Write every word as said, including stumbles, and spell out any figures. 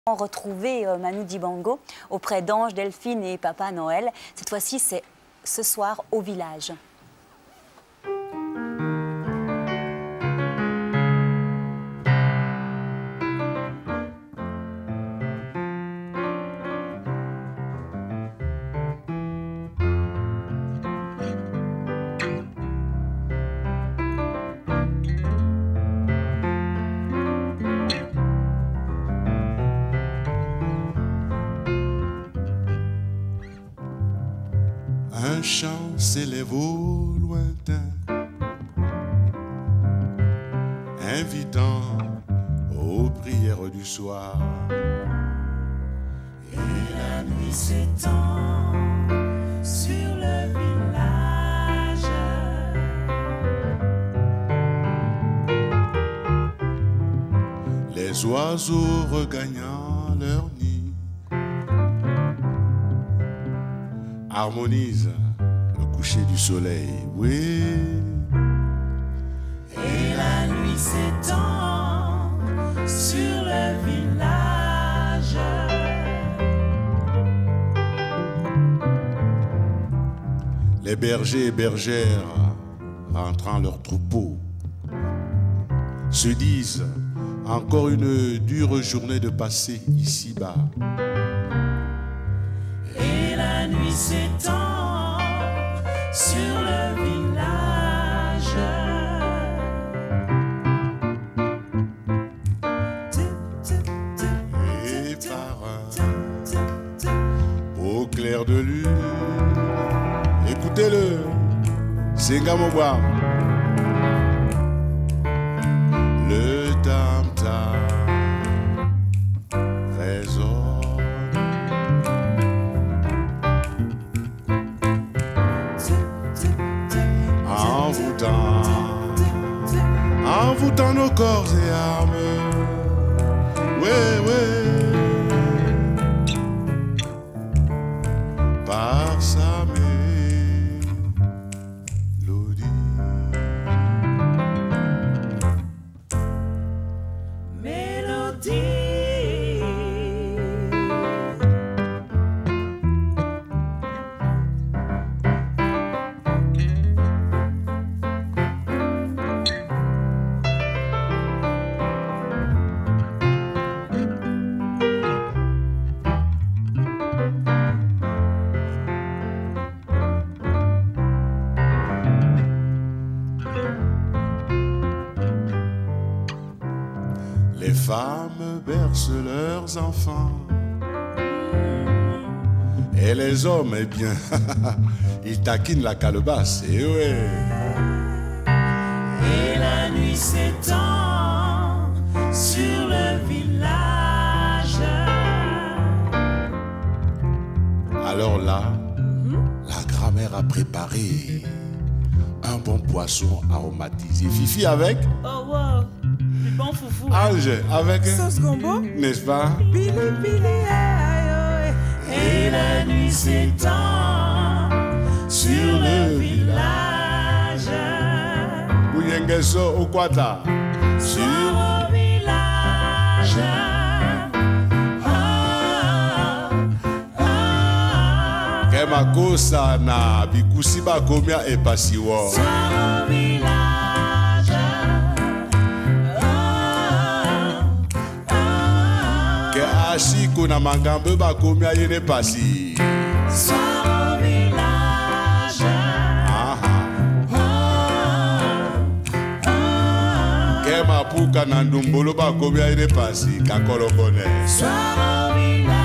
Retrouver euh, Manu Dibango auprès d'Ange, Delphine et Papa Noël. Cette fois-ci, c'est ce soir au village. Un chant s'élève au lointain, invitant aux prières du soir. Et la nuit s'étend sur le village. Les oiseaux regagnant leur nid harmonisent le coucher du soleil, oui. Et la nuit s'étend sur le village. Les bergers et bergères, rentrant leur troupeau, se disent encore une dure journée de passer ici-bas. Et la nuit s'étend sur le village. Et par un au clair de lune, écoutez-le, c'est Gamobois. Le tam-tam résonne. Envoûtant, envoûtant nos corps et âmes. Ouais, ouais. Par sa mélodie. Mélodie. Les femmes bercent leurs enfants. Et les hommes, eh bien, ils taquinent la calebasse. Et ouais. Et la nuit s'étend sur le village. Alors là, la grand-mère a préparé un bon poisson aromatisé. Fifi avec Oh wow, du bon foufou. Ange avec, Sauce gombo. n'est-ce pas? Pili pili aïe. Et la nuit s'étend sur le village. Bouyengeso Okwata. Sur le village. Ah, ah, Kemakosa na bikusi bakomia epasiwo. sur le village. Ah, ah, Ke ashiko na mangambe bakomia yene pasi. sur le village. Aha. Ah, Ke mapuka na ndumbolo bakomia yene pasi kakolokone. sur le village.